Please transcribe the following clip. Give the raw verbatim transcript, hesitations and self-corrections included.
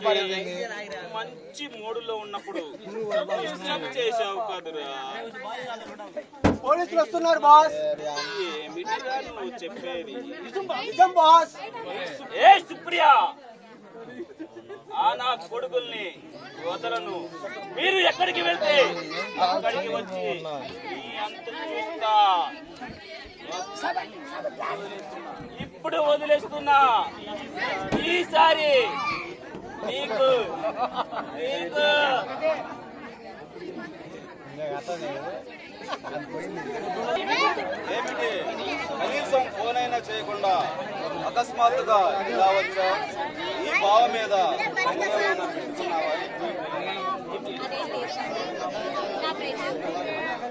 మంచి మూడులో ఉన్నప్పుడు చేసావు కదురా. పోలీసులు వస్తున్నారు బాస్. ఏమిటిరా నువ్వు చెప్పేది? నిజం బాస్. ఏ సుప్రియా, ఆ నా కొడుకుల్ని వదలను. మీరు ఎక్కడికి వెళ్తే అక్కడికి వచ్చి ఈ అంత చూస్తా. ఇప్పుడు వదిలేస్తున్నా. ఈసారి నీకు నీకు ఏమిటి కనీసం ఫోన్ అయినా చేయకుండా అకస్మాత్తుగా ఇలా వచ్చా? ఈ బావ మీద నా